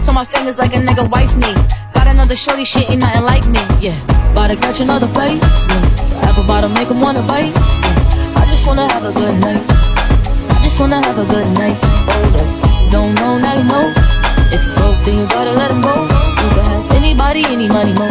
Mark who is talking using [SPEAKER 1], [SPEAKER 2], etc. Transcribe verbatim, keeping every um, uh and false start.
[SPEAKER 1] rocks on my fingers like a nigga wife me. Got another shorty, shit ain't nothing like me, yeah. About to catch another fight, yeah. Apple bottom make him wanna bite, yeah. I just wanna have a good night. I just wanna have a good night. Hold up, if you don't know, now you know. If you broke, then you gotta let him go. You can have anybody, any money, no